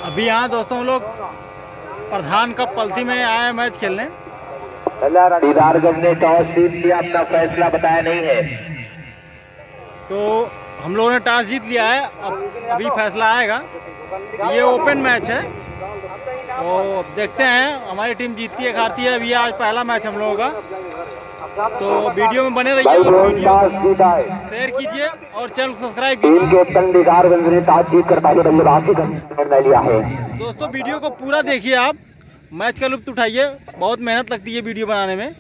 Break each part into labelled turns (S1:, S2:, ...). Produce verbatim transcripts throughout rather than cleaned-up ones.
S1: अभी यहाँ दोस्तों हम लोग प्रधान कप पलती में आए मैच खेलने।
S2: दीदारगंज ने टॉस जीत लिया, अपना फैसला बताया नहीं है,
S1: तो हम लोगों ने टॉस जीत लिया है। अब अभी फैसला आएगा। ये ओपन मैच है, तो देखते हैं हमारी टीम जीतती है हारती है। अभी आज पहला मैच हम लोगों का, तो वीडियो में बने रहिए और वीडियो शेयर कीजिए और चैनल को सब्सक्राइब कीजिए।
S2: दीदारगंज ने टॉस जीत कर पहले बल्लेबाजी का निर्णय लिया है।
S1: दोस्तों वीडियो को पूरा देखिए, आप मैच का लुत्फ उठाइए। बहुत मेहनत लगती है वीडियो बनाने में।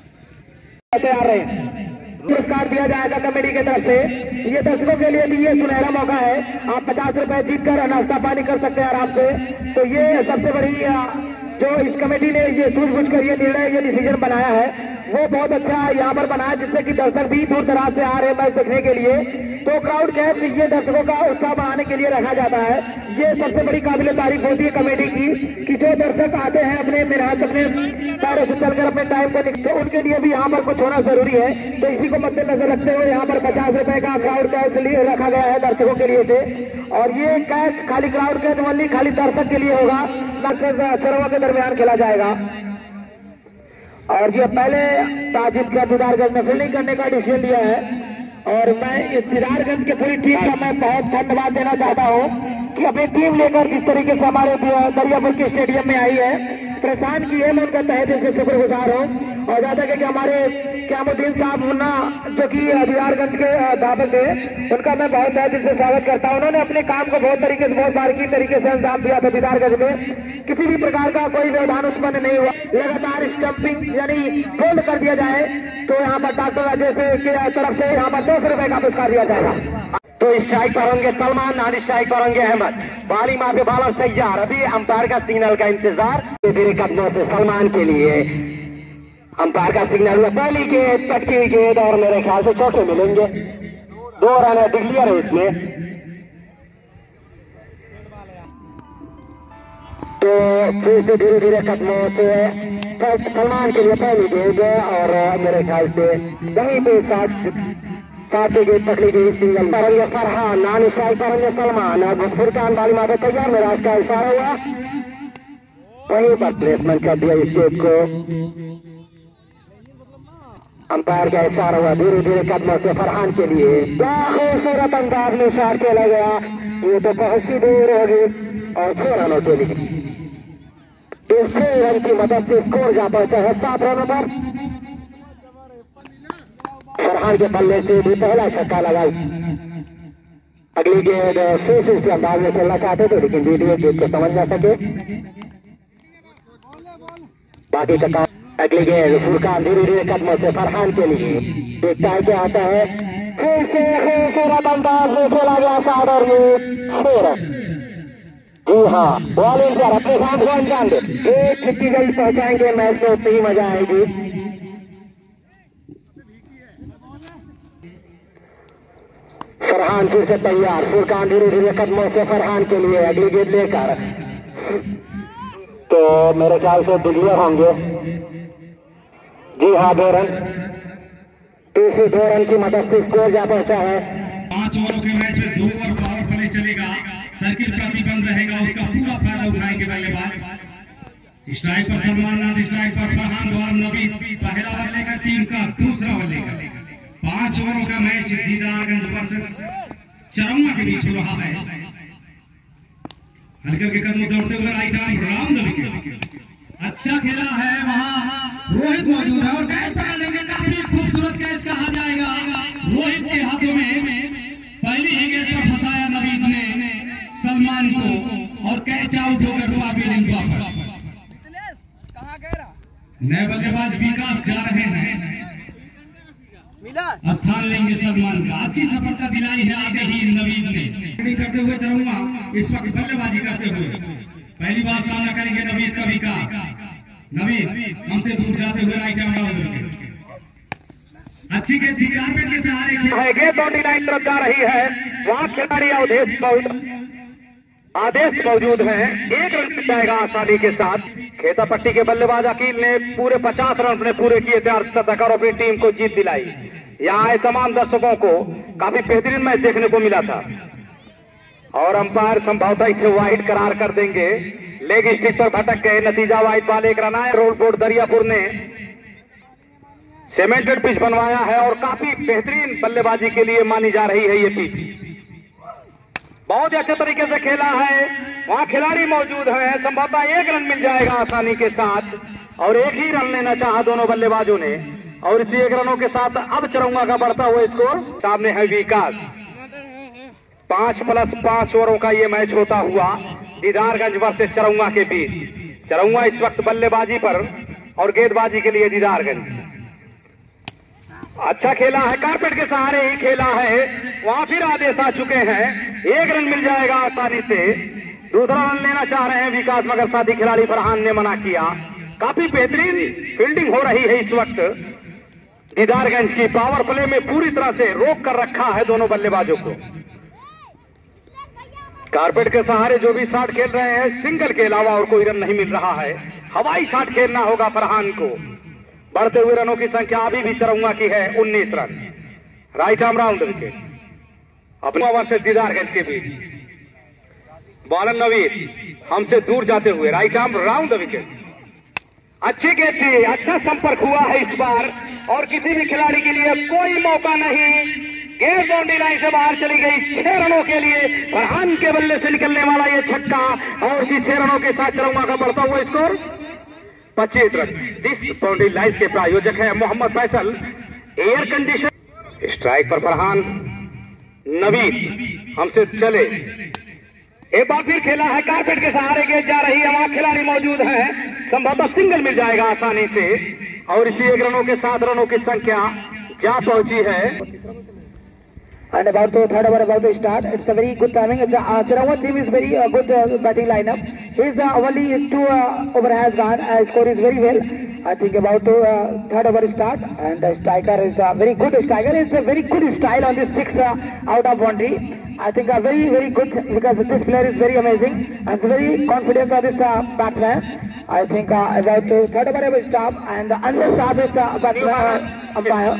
S3: पुरस्कार दिया जाएगा कमेटी की तरफ से। ये दर्शकों के लिए भी ये सुनहरा मौका है, आप पचास रुपए जीत कर नाश्ता पानी कर सकते हैं आराम से। तो ये सबसे बड़ी जो इस कमेटी ने ये सूझबूझ कर ये निर्णय ये डिसीजन बनाया है वो बहुत अच्छा यहाँ पर बना है, जिससे कि दर्शक भी दूर दराज से आ रहे हैं मैच देखने के लिए। तो क्राउड कैच ये दर्शकों का उत्साह बढ़ाने के लिए रखा जाता है। ये सबसे बड़ी काबिल तारीफ होती है कमेटी की कि जो दर्शक आते हैं अपने मेहनत अपने पैरों से चलकर अपने टाइम को, तो उनके लिए भी यहाँ पर कुछ होना जरूरी है। तो इसी को मद्देनजर रखते हुए यहाँ पर पचास रुपए का क्राउड कैच रखा गया है दर्शकों के लिए से। और ये कैच खाली क्राउड कैच ओनली खाली दर्शक के लिए होगा, चरवा के दरमियान खेला जाएगा। और ये पहले ताजिद का दीदारगंज में फील्डिंग करने का डिसीजन लिया है। और मैं इस दीदारगंज की पूरी टीम का मैं बहुत धन्यवाद देना चाहता हूँ कि अपनी टीम लेकर जिस तरीके से हमारे दरियापुर के स्टेडियम में आई है, प्रस्थान की है, मैं उनका तहे दिल से शुक्रगुजार हूँ। और ज्यादा कि हमारे क्यामुद्दीन साहब मुन्ना जो कि दीदारगंज के दावत है, उनका मैं बहुत तहे दिल से स्वागत करता हूँ। उन्होंने अपने काम को बहुत तरीके से बहुत बारीकी तरीके से अंजाम दिया था दीदारगंज में। किसी भी प्रकार का कोई व्यवधान उत्पन्न नहीं हुआ। लगातार स्टंपिंग यानी होल्ड कर दिया जाए तो यहाँ पर डॉक्टर राजेश की तरफ से यहाँ पर दो सौ रुपए का पुरस्कार दिया जाएगा। तो स्ट्राइक पर होंगे सलमान, नॉन स्ट्राइक पर होंगे अहमद। बाली मार के बालर तैयार, अभी अंपायर का सिग्नल का इंतजार। धीरे कदमों से सलमान के लिए अंपायर का सिग्नल हुआ। पहली गेंद, पटकी गेंद और मेरे ख्याल से चौके मिलेंगे। दो रन है, डिक्लियर है इसमें। तो फिर से धीरे धीरे कदमों से सलमान के लिए पहली गेंद और मेरे ख्याल से वहीं पे सात सातवीं गेंद पकड़ी गई सिंगल पर फरहान, नानी स्ट्राइक पर सलमान। अब फुरकान बाली मार तैयार, मेरा का इशारा हुआ, वहीं पर प्लेसमेंट कर दिया इस गेंद को। अंपायर का इशारा हुआ, धीरे धीरे कदमों से फरहान के लिए क्या खूबसूरत अंदाज में शॉट खेला गया। ये तो बहुत सी दूर होगी और छह रनों के लिए छह रन की मदद से स्कोर जा पहुंचा है सात रनों पर। फरहान के बल्ले से भी पहला छक्का लगाई। अगली गेंद फिर से इसी अंदाज में खेलना चाहते थे, लेकिन वीडियो गेंद को समझ ना सके। बाकी का काम अगली गेंद फुरकान धीरे धीरे कदमों से फरहान के लिए देखता है क्या आता है। फिर से खूबसूरत अंदाज में खेला गया सात और छह। जी हाँ, बॉलिंग पर अपने काम को अंजाम दे। एक छक्की गई पहुंचाएंगे मैच में, उतनी ही मजा आएगी। फरहान फिर से तैयार, फुरकान धीरे धीरे कदमों से फरहान के लिए अगली गेंद लेकर, तो मेरे ख्याल से डिक्लेयर होंगे। जी हाँ, दो रन, तीसरी दो रन की मदद से स्कोर जा पहुंचा है।
S4: पांच ओवरों के मैच में दो ओवर पावर प्ले चलेगा, सर्किल प्रतिबंध रहेगा, उसका पूरा फायदा उठाएंगे बल्लेबाज। स्ट्राइक पर सलमान, नॉन स्ट्राइक पर फरहान, द्वारा नबी। पहला ओवर लेकर टीम का दूसरा ओवर लेकर पांच ओवरों का मैच दीदारगंज वर्सेस चरौना के बीच हो रहा है। हल्के के कदम दौड़ते हुए राइट आर्म राम नबी के अच्छा खेला है, वहां रोहित मौजूद है और कैच पकड़ने के काफी खूबसूरत कैच कहा जाएगा। रोहित के हाथों में पहली ही गेंद पर फंसाया नवीद ने सलमान को और कैच आउट होकर वापस वापस। नए बल्लेबाज विकास जा रहे हैं, स्थान लेंगे सलमान का। अच्छी सफलता दिलाई है आगे ही नवीद ने करते हुए चलूंगा। इस वक्त बल्लेबाजी करते हुए पहली बार सामना करेंगे नवीद का विकास। नवीद हमसे दूर जाते हुए राइट आर्म डाउन, अच्छी गेंद कार्पेट के सहारे
S3: गेंद बाउंड्री लाइन तरफ जा रही है। वहां खिलाड़ी आदेश आदेश मौजूद है, एक रन मिल जाएगा आसानी के साथ। खेता पट्टी के बल्लेबाज अकील ने पूरे पचास रन अपने पूरे किए थे, अर्धशतक और अपनी टीम को जीत दिलाई। यहाँ आए तमाम दर्शकों को काफी बेहतरीन मैच देखने को मिला था और अंपायर संभवतः इसे वाइड करार कर देंगे। लेग स्टिक पर भटक गए, नतीजा वाइड बॉल एक रन आया। रोड बोर्ड दरियापुर ने सीमेंटेड पिच बनवाया है और काफी बेहतरीन बल्लेबाजी के लिए मानी जा रही है ये पिच। बहुत ही अच्छे तरीके से खेला है, वहां खिलाड़ी मौजूद है, संभवतः एक रन मिल जाएगा आसानी के साथ और एक ही रन लेना चाहा दोनों बल्लेबाजों ने और इसी एक रनों के साथ अब चरौंगा का बढ़ता हुआ स्कोर सामने है विकास। पांच प्लस पांच ओवरों का ये मैच होता हुआ दीदारगंज वर्सेस चरौंगा के बीच। चरौंगा इस वक्त बल्लेबाजी पर और गेंदबाजी के लिए दीदारगंज। अच्छा खेला है, कारपेट के सहारे ही खेला है, वहां फिर आदेश आ चुके हैं, एक रन मिल जाएगा आसानी से। दूसरा रन लेना चाह रहे हैं विकास मगर साथी खिलाड़ी फरहान ने मना किया। काफी बेहतरीन फील्डिंग हो रही है इस वक्त दीदारगंज की। पावर प्ले में पूरी तरह से रोक कर रखा है दोनों बल्लेबाजों को। कारपेट के सहारे जो भी शॉट खेल रहे हैं, सिंगल के अलावा और कोई रन नहीं मिल रहा है। हवाई शॉट खेलना होगा फरहान को। बढ़ते हुए रनों की संख्या अभी भी चरौंगा की है उन्नीस run. Right arm round wicket अपने वर्सेस दीदारगंज के बीच। बॉलर नवीन हमसे दूर जाते हुए राइट आर्म राउंड विकेट। अच्छी गेंद थी, अच्छा संपर्क हुआ है इस बार और किसी भी खिलाड़ी के लिए कोई मौका नहीं। गेंद बाउंड्री लाइन से बाहर चली गई। छह रनों के लिए फरहान के बल्ले से निकलने वाला ये छक्का और इसी छह रनों के साथ चरौंगा का बढ़ता हुआ स्कोर पच्चीस रन। इस बाउंड्री लाइन के प्रायोजक है Mohammad Faisal air condition. Strike पर फरहान, नवीन हमसे चले, एक बार फिर खेला है, कारपेट के सहारे गेंद जा रही है, वहां खिलाड़ी मौजूद है, संभवतः सिंगल मिल जाएगा आसानी से और इसी एक रनों के साथ रनों की संख्या जा पहुंची है। And about the third over about to start, it's a very good timing. It's a uh, Chirangwa team is very uh, good uh, batting lineup. His uh, only two uh, over has gone. Uh, score is very well. I think about to uh, third over start, and the striker is a uh, very good striker. It's a very good style on this six uh, out of boundary. I think a uh, very very good because this player is very amazing and very confident of this uh, batsman. I think uh, about to third over will stop and uh, under stop is uh, batsman uh, umpire.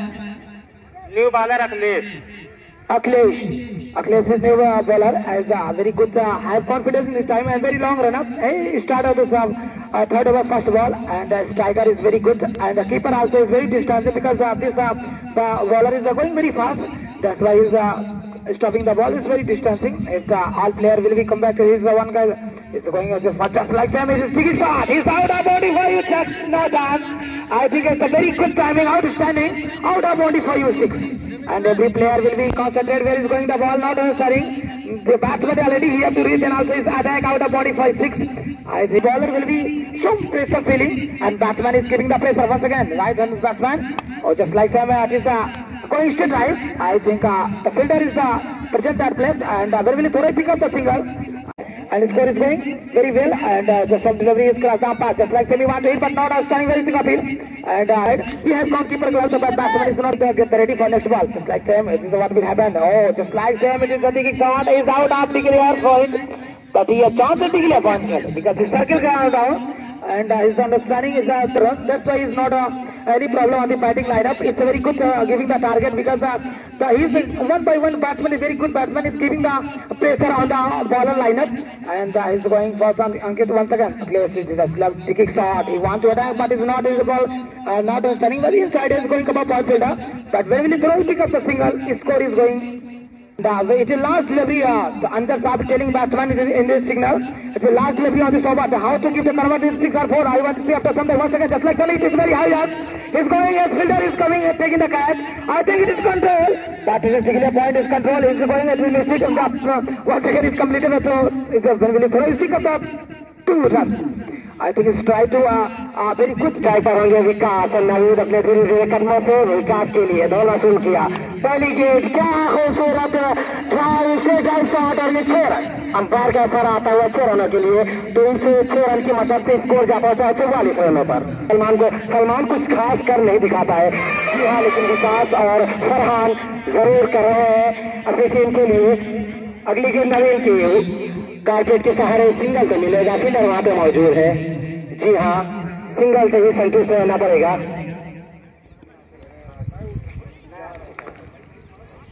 S3: New bowler Akhilesh. Akhilesh. Akhilesh is new uh, bowler has a uh, very good uh, have confidence in this time and very long run up. He start of this uh, uh, third over first ball and uh, striker is very good and the keeper also is very distant because uh, this uh, uh, bowler is uh, going very fast. That's why he's uh, stopping the ball is very distancing. It's uh, all player will be come back to his uh, one guy is going uh, just, just like them. He's taking shot. He's out of body for you. Just no chance. I think it's a very good timing, outstanding, out of body for you six. And every player will be concentrated where is going the ball, not starting. The batsman already here to reach and also his attack out of body for six. I think bowler will be some pressure feeling and batsman is giving the pressure once again. Right hand batsman. Oh, just like Sam, it is a coincident right. I think uh, the fielder is uh, present at place and uh, very will pick up the single. And the score is going very well and uh, just some delivery is crossed down pass just like Semi want to hit but not outstanding very big appeal and uh, he has goalkeeper gloves so but batsman is not uh, get ready for next ball just like Sam it is what will happen. Oh just like Sam it is a taking shot is out of declare point but he has chance to declare point because his circle ground down and uh, his understanding is uh, run that's why he is not uh, any problem on the batting lineup. It's a very good uh, giving the target because uh, the, he is one by one batsman is very good batsman is giving the pressure on the bowler lineup and uh, he's going for some Ankit once again. Place is a slug kicking shot. He wants to attack but is not is the ball uh, not uh, standing very inside is going above point fielder but when he throws pick up the single his score is going. The, it is last delivery, uh, the Anjar Saab telling batsman in this signal. It's the last delivery on this over. How to give the convert in six or four. I want to see after some time. Once again, just like Sunny, it is very high up. He's going, yes, fielder is coming, he's taking the catch. I think it is control. That is a particular point is control. He's going, it will miss it. Uh, once again, he's completed the throw. When will he throw? He's pick up the two runs. I think it's try to uh, uh, very good try पर होंगे विकास और नवीन अपने धीरे धीरे कदमों से विकास के लिए दोनों शुरू किया पहली गेंद क्या खूबसूरत ट्राई से ड्राइव शॉट और ये छह रन अंपायर का असर आता हुआ छह रनों के लिए तो इनसे छह रन की मदद से स्कोर जा पहुंचा है चौवालीस रनों पर। सलमान को सलमान कुछ खास कर नहीं दिखाता है जी हाँ लेकिन विकास और फरहान जरूर कर रहे हैं अपनी टीम के लिए। अगली गेंद नवीन की कारपेट के सहारे सिंगल तो मिलेगा फील्डर वहां पे मौजूद है जी हाँ सिंगल से ही संतुष्ट रहना पड़ेगा।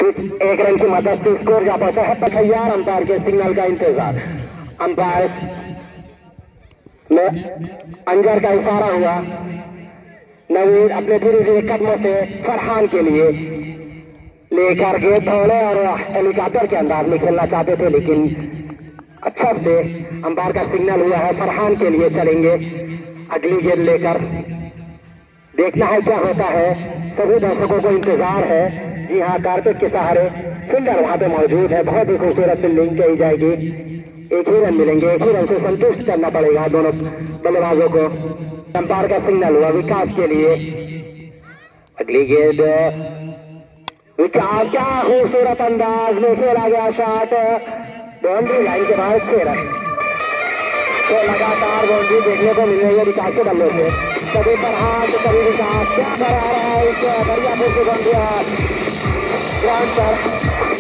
S3: इस एक रन की मदद से स्कोर जा पहुंचा है। तैयार अंपायर के सिग्नल का इंतजार। अंपायर में अंजर का इशारा हुआ। नवीन अपने धीरे धीरे कदमों से फरहान के लिए लेकर के दौड़े और हेलीकॉप्टर के अंदाज में खेलना चाहते थे, लेकिन अच्छा से अंपायर का सिग्नल हुआ है। फरहान के लिए चलेंगे अगली गेंद लेकर। देखना है क्या होता है। सभी दर्शकों को इंतजार है। जी हाँ, कारपेट के सहारे फील्डर वहां पे मौजूद है। बहुत ही खूबसूरत फील्डिंग कही जाएगी। एक ही रन मिलेंगे, एक ही रन से संतुष्ट करना पड़ेगा दोनों बल्लेबाजों को। अंपायर का सिग्नल हुआ विकास के लिए। अगली गेंद विकास, क्या खूबसूरत अंदाज में खेला गया शॉट। बाउंड्री लाइन के बाद छह रन। तो लगातार बाउंड्री देखने को मिल रही है विकास के बल्ले से। कभी फरहान तो कभी विकास, क्या करा रहा है इस दरियापुर की बाउंड्री ग्राउंड पर।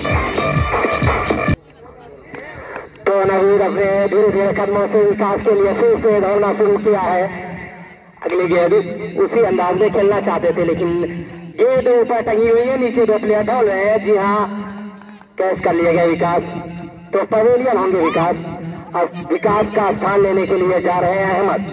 S3: तो नवीन अपने धीरे धीरे कदमों से विकास के लिए फिर से दौड़ना शुरू किया है। अगली गेंद उसी अंदाज में खेलना चाहते थे, लेकिन गेंद ऊपर टंगी हुई है, नीचे दो प्लेयर दौड़ रहे हैं। जी हाँ, कैच कर लिया गया विकास। तो पवेलियन होंगे विकास। अब विकास का स्थान लेने के लिए जा रहे हैं अहमद।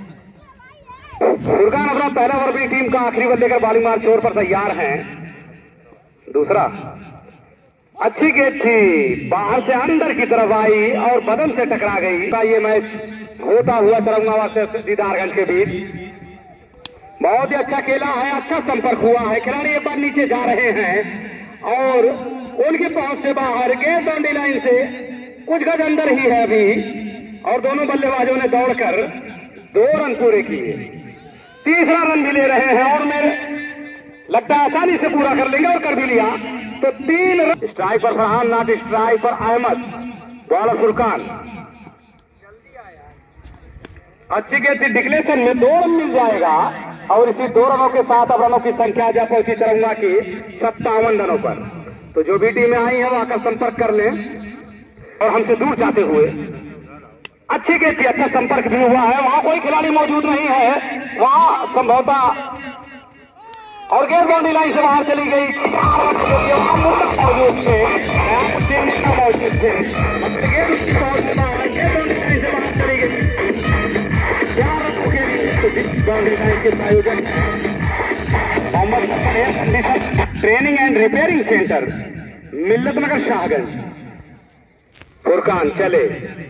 S5: फुरकान अपना पहला ओवर अपनी टीम का आखिरी बल्ले लेकर बॉलिंग मार छोड़ पर तैयार हैं। दूसरा अच्छी गेंद थी, बाहर से अंदर की तरफ आई और बदन से टकरा गई। ये मैच होता हुआ चरंगाबाद से दीदारगंज के बीच बहुत ही अच्छा खेला है। अच्छा संपर्क हुआ है। खिलाड़ी एक बार नीचे जा रहे हैं और उनके पहुंच से बाहर गेंद बाउंड्री लाइन से कुछ गज अंदर ही है अभी, और दोनों बल्लेबाजों ने दौड़कर दो रन पूरे किए। तीसरा रन भी ले रहे हैं और मेरे लगता है आसानी से पूरा कर लेंगे, और कर भी लिया। तो तीन रन। स्ट्राइक पर फरहान, नॉट स्ट्राइक पर अहमद, बॉलर फुरकान। अच्छी गेंद थी, डिक्लेरेशन में दो रन मिल जाएगा और इसी दो रनों के साथ अब रनों की संख्या जा पहुंची चरंगा की सत्तावन रनों पर। तो जो भी टीमें आई हैं वो आकर संपर्क कर लें और हमसे दूर जाते हुए। अच्छी गेंद थी, अच्छा संपर्क भी हुआ है। वहां कोई खिलाड़ी मौजूद नहीं है, वहां संभवतः, और गेंद बाउंड्री लाइन से बाहर चली गई। वहां मुर्तक मौजूद थे, मौजूद थे, गेंद उसकी पहुंच में बाहर, गेंद बाउंड्री लाइन से बाहर चली गई। चार रनों के लिए बाउंड्री लाइन के आयोजन Mohammad training and repairing centre, Millat Nagar, Shahganj. Furqan चले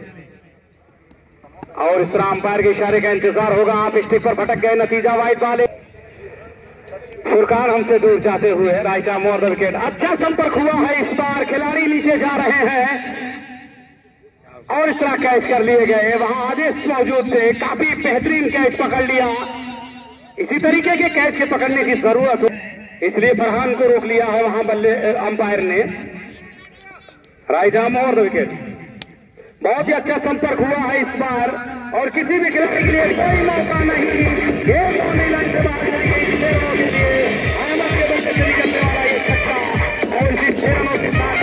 S5: और इस अंपायर के इशारे का इंतजार होगा। आप स्टिक पर भटक गए, नतीजा वाइड वाले। फुरकान हमसे दूर जाते हुए right arm over the wicket. अच्छा संपर्क हुआ है इस बार, खिलाड़ी नीचे जा रहे हैं और इस तरह कैच कर लिए गए। वहां आदेश मौजूद थे, काफी बेहतरीन कैच पकड़ लिया। इसी तरीके के कैच के पकड़ने की जरूरत हो, इसलिए फरहान को रोक लिया है वहां बल्ले अंपायर ने। Right arm over the wicket. बहुत ही अच्छा संपर्क हुआ है इस बार और किसी भी खिलाड़ी के लिए कोई मौका नहीं। गेंद बाउंड्री लाइन से बाहर जाएगी छह रनों के लिए। अहमद के बल्ले से निकलने वाला ये छक्का और इसी छह रनों के साथ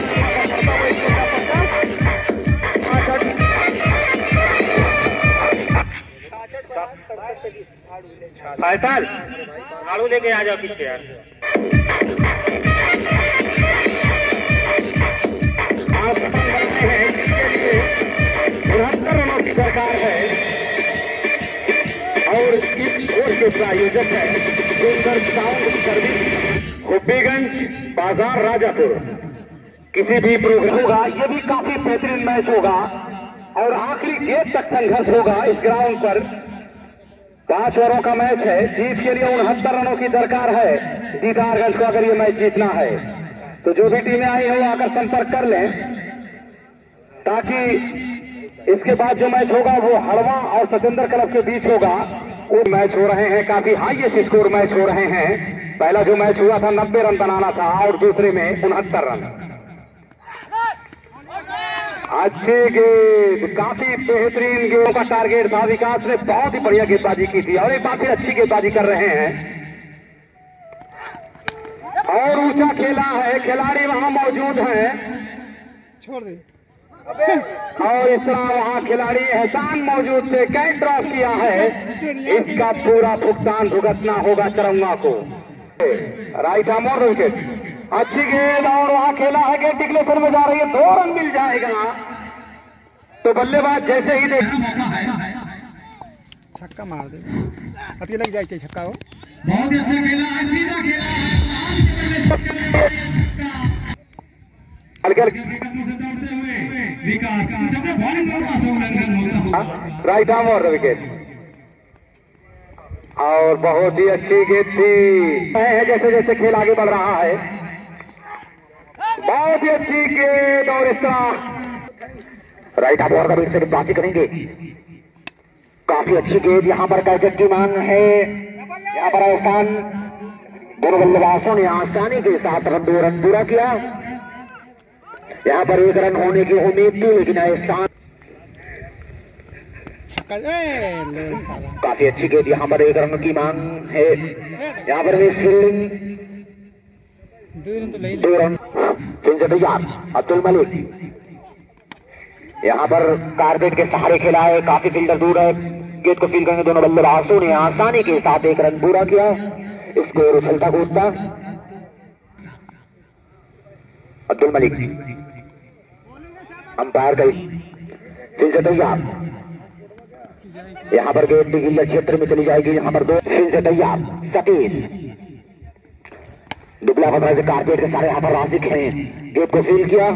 S5: पैंतालीस झाड़ू लेके आ जाओ पीछे यार। उनहत्तर रनों की सरकार है और इस कोर्स के प्रायोजक है सुंदर साउंड सर्विस, हुब्बीगंज बाजार, राजापुर। किसी भी प्रोग्राम होगा, ये भी काफी बेहतरीन मैच होगा और आखिरी गेंद तक संघर्ष होगा इस ग्राउंड पर। पांच ओवरों का मैच है, जीत के लिए उनहत्तर रनों की दरकार है दीदारगंज को अगर ये मैच जीतना है। तो जो भी टीमें आई हैं वो आकर संपर्क कर लें, ताकि इसके बाद जो मैच होगा वो हड़वा और सतेंद्र क्लब के बीच होगा। वो मैच हो रहे हैं, काफी हाईएस्ट स्कोर मैच हो रहे हैं। पहला जो मैच हुआ था नब्बे रन बनाना था और दूसरे में उनहत्तर रन। अच्छी गेंद, काफी बेहतरीन गेंद का टारगेट था। विकास ने बहुत ही बढ़िया गेंदबाजी की थी और एक बार फिर अच्छी गेंदबाजी कर रहे हैं और ऊंचा खेला है, खिलाड़ी वहां मौजूद हैं। छोड़ दे। और इस तरह वहां खिलाड़ी एहसान मौजूद थे, कैच ड्रॉप किया है। इसका पूरा भुगतान भुगतना होगा चरंगा को। Right arm over wicket. अच्छी गेंद और वहां खेला है गेंद डिक्लेशन में जा रही है, दो रन मिल जाएगा। तो बल्लेबाज जैसे ही देख
S6: छक्का मार दे, अति लग जाए छक्का हो।
S4: बहुत अच्छा खेला है, सीधा खेला है,
S5: हल्के
S4: दौड़ते हुए विकास जब बॉलिंग होता हुआ
S5: राइट आर्म और विकेट। और बहुत ही अच्छी गेंद थी। जैसे जैसे खेल आगे बढ़ रहा है, बहुत ही अच्छी गेंद और इस तरह राइट आर्म और कभी से बाजी करेंगे। काफी अच्छी गेंद यहाँ पर कैचेट की मांग है। यहाँ पर आसान दोनों बल्लेबाजों ने आसानी के साथ रन दो रन पूरा किया। यहाँ पर एक रन होने की उम्मीद थी, लेकिन आसान काफी अच्छी गेंद। यहाँ पर एक रन की मांग है। यहाँ पर मिस फील्डिंग, दो रन फिर से तैयार अब्दुल मलिक। यहाँ पर कारपेट के सहारे खेला है, काफी फील्डर दूर है, गेंद को फील करने दोनों बल्लेबाजों ने आसानी के साथ एक रन पूरा किया। स्कोर उछलता कूदता अब्दुल मलिक, अंपायर गई फिर से तैयार। यहाँ पर गेंद गिल्ला क्षेत्र में चली जाएगी। यहाँ पर दो फिर से तैयार सतीश, दुबला पकड़ा से कारपेट के सारे यहाँ पर राशिक हैं, गेंद को फील किया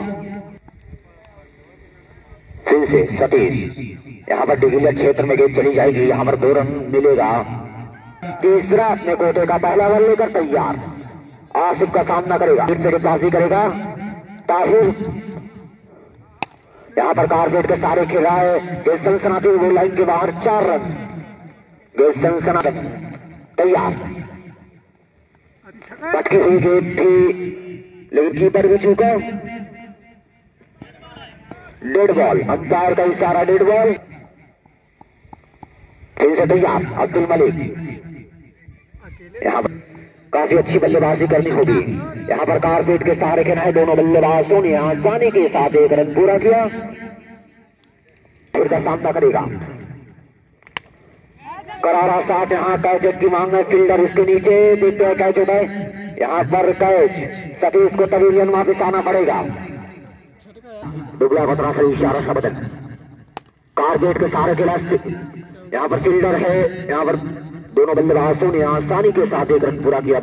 S5: फिर से सतीश। यहाँ पर डिगिलिया क्षेत्र में गेंद चली जाएगी। यहाँ पर दो रन मिलेगा। तीसरा अपने कोटे का पहला बॉल लेकर तैयार, आसिफ का सामना करेगा, फिर से गेंदबाजी करेगा ताहिर। यहाँ पर कारपेट के सारे खेल रहा है, गेंद सनसनाती हुई गोल लाइन के बाहर, चार रन। गेंद सनसनाती तैयार, पटकी हुई गेंद थी लेकिन कीपर भी चूका। डेड बॉल, अंपायर का इशारा डेड बॉल। फिर से तैयार अब्दुल मलिक। यहाँ पर काफी अच्छी बल्लेबाजी करनी होगी। यहाँ पर कारपेट के सहारे खेला है, दोनों बल्लेबाजों ने आसानी के साथ एक रन पूरा किया। फिर का सामना करेगा करारा साथ। यहाँ कैच की मांग है, फील्डर इसके नीचे, देखते हैं कैच होता है। यहाँ पर कैच सतीश को तभी वापिस आना पड़ेगा। दुबला को तरफ से इशारा सा बदल, कारपेट के सहारे खेला, यहाँ पर फील्डर है। यहाँ पर दोनों बल्लेबाजों ने आसानी के साथ एक रन पूरा किया।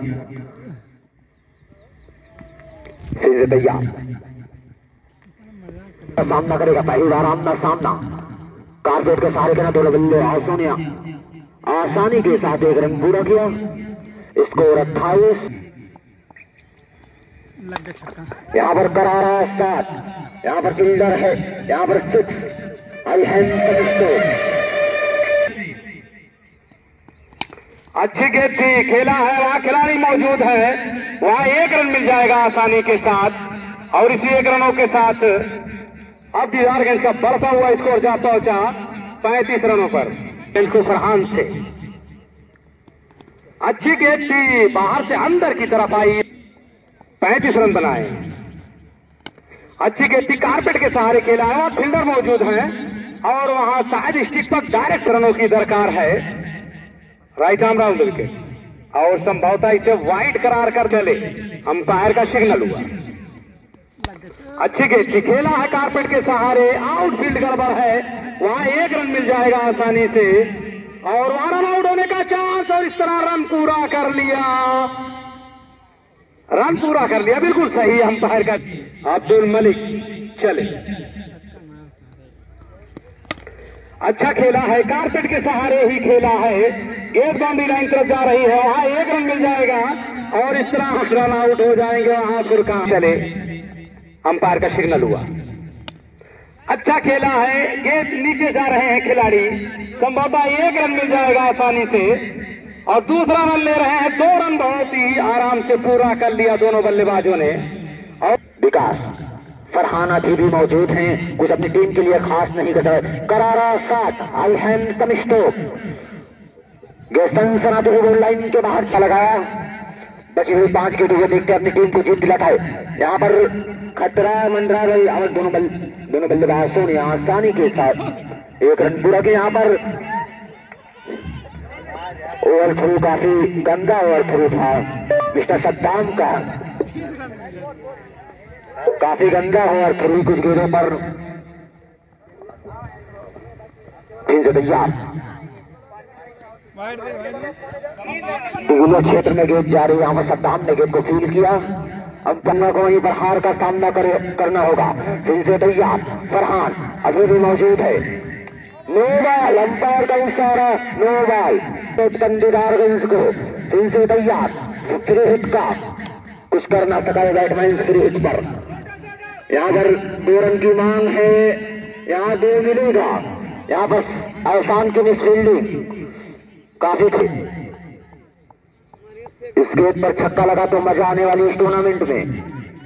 S5: फिर से तैयार सामना करेगा, पहली बार आमना सामना। कारपेट के सहारे खेला, दोनों बल्लेबाजों ने आसानी के साथ एक रन पूरा किया। स्कोर अट्ठाईस। यहाँ पर करारा सात, यहाँ पर फील्डर है, यहाँ पर सिक्स अलहैन। अच्छी गेंद थी, खेला है, वहां खिलाड़ी मौजूद है, वहां एक रन मिल जाएगा आसानी के साथ। और इसी एक रनों के साथ अब दीदारगंज का बढ़ता हुआ स्कोर जा पहुंचा पैंतीस रनों पर इनको फरहान से। अच्छी गेंद थी, बाहर से अंदर की तरफ आई, पैंतीस रन बनाए। अच्छी गेंद थी, कारपेट के सहारे खेला है, वहां फील्डर मौजूद है और वहां शायद स्टिक पर डायरेक्ट रनों की दरकार है। राइट आर्म राउंड विकेट और संभवतः इसे वाइड करार कर चले, अंपायर का सिग्नल हुआ। अच्छी गेंद थी, खेला है कारपेट के सहारे, आउटफील्ड गड़बड़ है, वहां एक रन मिल जाएगा आसानी से और वहां रन आउट होने का चांस। और इस तरह रन पूरा कर लिया, रन पूरा कर लिया, बिल्कुल सही अंपायर का अब्दुल मलिक। चले, अच्छा खेला है, कारपेट के सहारे ही खेला है, गेंद बाउंड्री लाइन तरफ जा रही है, वहां एक रन मिल जाएगा और इस तरह रन आउट हो जाएंगे वहां फुरकान। चले, अंपायर का सिग्नल हुआ। अच्छा खेला है, गेंद नीचे जा रहे हैं खिलाड़ी, संभवतः एक रन मिल जाएगा आसानी से और दूसरा रन ले रहे हैं, दो रन बहुत ही आराम से पूरा कर लिया दोनों बल्लेबाजों ने। और विकास फरहान अभी भी मौजूद हैं, कुछ अपनी टीम के लिए खास नहीं कर रहे। करारा साथ अलहैन समिष्टो, सनसनाती हुई गोल लाइन के बाहर चला लगाया। बची हुई पांच के लिए देखते अपनी टीम को जीत दिलाता है। यहाँ पर खतरा मंडरा रही और दोनों बल दोनों बल्लेबाजों ने आसानी के साथ एक रन पूरा किया। यहाँ पर ओवर थ्रू काफी गंदा ओवर थ्रू था मिस्टर सद्दाम का।
S3: काफी गंदा है और फिर भी कुछ गेंदों पर फिर से तैयार। दिगुलो क्षेत्र में गेंद जा रही है। यहाँ सद्दाम ने गेंद को फील किया। अब पन्ना को वहीं पर हार का सामना करे, करना होगा। फिर से तैयार फरहान अभी भी मौजूद है। नो बॉल, अंपायर का इशारा, नो बॉल। दीदारगंज को फिर से तैयार। फ्री हिट का कुछ कर ना सका बैटमैन फ्री हिट पर। यहाँ पर दो रन की मांग है, यहाँ दो मिलेगा। यहाँ बस आसान की मिसफील्डिंग काफी थी। इस गेंद पर छक्का लगा तो मजा आने वाली इस टूर्नामेंट में।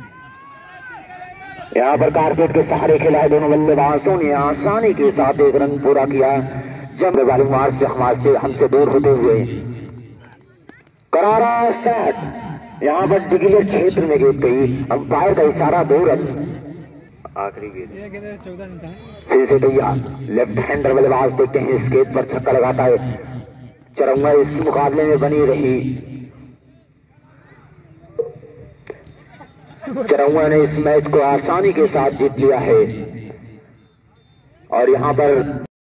S3: यहाँ पर कारपेट के सहारे खिलाए दोनों बल्लेबाजों ने आसानी के साथ एक रन पूरा किया। जब वाली मार से हमारे हमसे दूर होते हुए करारा शॉट यहाँ पर डिगले क्षेत्र में गेंद गई। अंपायर का इशारा, दो रन। आखिरी गेंद फिर से तैयार। लेफ्ट हैंडर बल्लेबाज देखते हैं इस गेंद पर छक्का लगाता है। चरंगा इस मुकाबले में बनी रही। चरंगा ने इस मैच को आसानी के साथ जीत लिया है और यहाँ पर